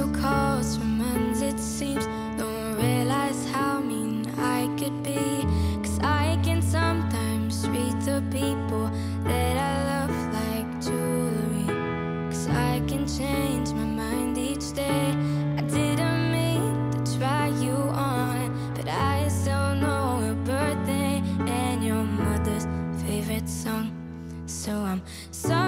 too close from ends, it seems. Don't realize how mean I could be, 'cause I can sometimes treat the people that I love like jewelry. 'Cause I can change my mind each day. I didn't mean to try you on, but I still know your birthday and your mother's favorite song. So I'm sorry